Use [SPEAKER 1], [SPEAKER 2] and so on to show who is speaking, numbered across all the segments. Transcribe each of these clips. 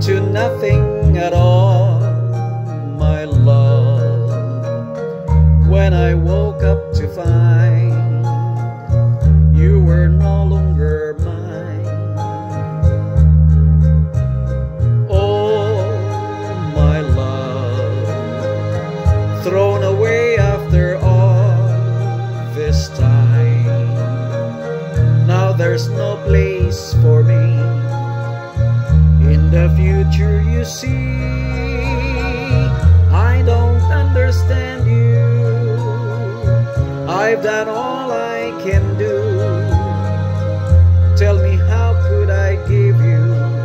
[SPEAKER 1] to nothing at all, my love, when I woke up to find you were no longer mine. Oh, my love, thrown away after all this time. Now there's no place for me in the future, you see. I don't understand you. I've done all I can do. Tell me, how could I give you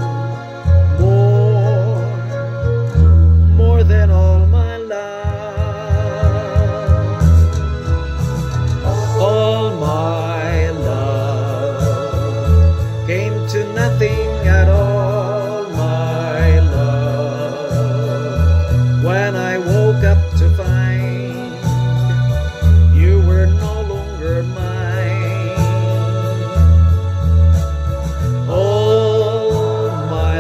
[SPEAKER 1] more than all my love? All my love came to nothing at all, my love, when I woke up to find you were no longer mine. Oh, my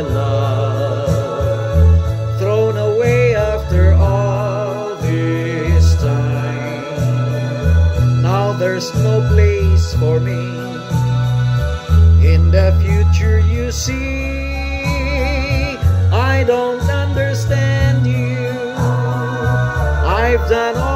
[SPEAKER 1] love, thrown away after all this time. Now there's no place for me in the future, you see. I don't understand you. I've done all